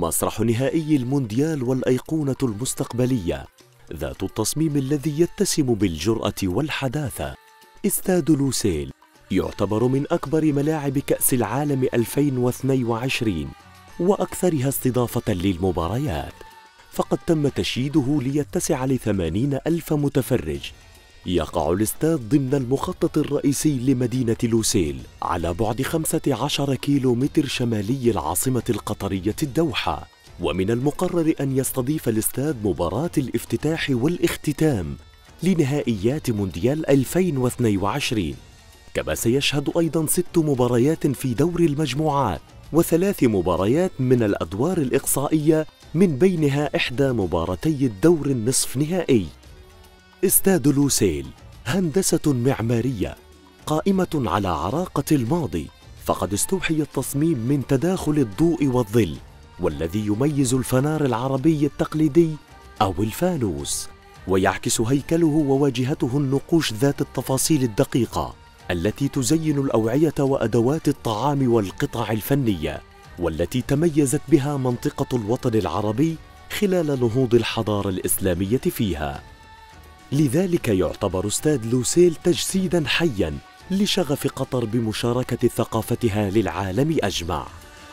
مسرح نهائي المونديال والأيقونة المستقبلية ذات التصميم الذي يتسم بالجرأة والحداثة. استاد لوسيل يعتبر من أكبر ملاعب كأس العالم 2022 وأكثرها استضافة للمباريات، فقد تم تشييده ليتسع ل80 ألف متفرج. يقع الاستاد ضمن المخطط الرئيسي لمدينة لوسيل على بعد 15 كيلومتر شمالي العاصمة القطرية الدوحة، ومن المقرر أن يستضيف الاستاد مباراة الافتتاح والاختتام لنهائيات مونديال 2022، كما سيشهد أيضاً 6 مباريات في دور المجموعات و3 مباريات من الأدوار الإقصائية، من بينها إحدى مباراتي الدور النصف نهائي. استاد لوسيل هندسة معمارية قائمة على عراقة الماضي، فقد استوحي التصميم من تداخل الضوء والظل، والذي يميز الفنار العربي التقليدي أو الفانوس، ويعكس هيكله وواجهته النقوش ذات التفاصيل الدقيقة التي تزين الأوعية وأدوات الطعام والقطع الفنية، والتي تميزت بها منطقة الوطن العربي خلال نهوض الحضارة الإسلامية فيها. لذلك يعتبر استاد لوسيل تجسيداً حياً لشغف قطر بمشاركة ثقافتها للعالم أجمع.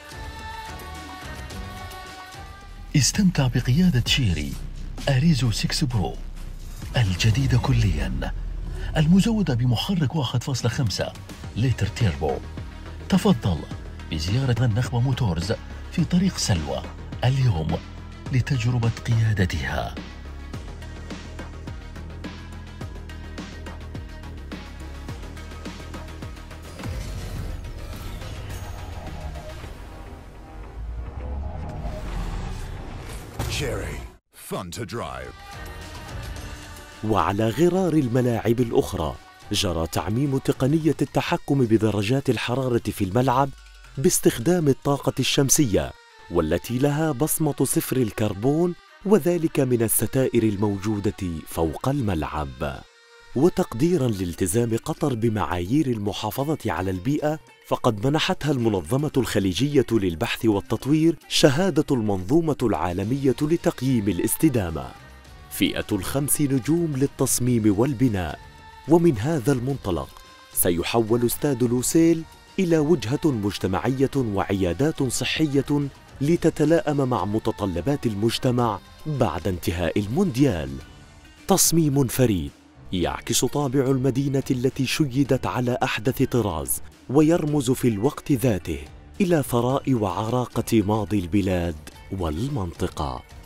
استمتع بقيادة شيري أريزو 6 برو الجديدة كلياً، المزودة بمحرك 1.5 لتر تيربو. تفضل بزيارة النخبة موتورز في طريق سلوى اليوم لتجربة قيادتها. Chery, fun to drive. وعلى غرار الملاعب الأخرى جرى تعميم تقنية التحكم بدرجات الحرارة في الملعب باستخدام الطاقة الشمسية، والتي لها بصمة صفر الكربون، وذلك من الستائر الموجودة فوق الملعب. وتقديراً لالتزام قطر بمعايير المحافظة على البيئة، فقد منحتها المنظمة الخليجية للبحث والتطوير شهادة المنظومة العالمية لتقييم الاستدامة، فئة ال5 نجوم للتصميم والبناء. ومن هذا المنطلق سيحول استاد لوسيل إلى وجهة مجتمعية وعيادات صحية لتتلائم مع متطلبات المجتمع بعد انتهاء المونديال. تصميم فريد يعكس طابع المدينة التي شيدت على أحدث طراز، ويرمز في الوقت ذاته إلى ثراء وعراقة ماضي البلاد والمنطقة.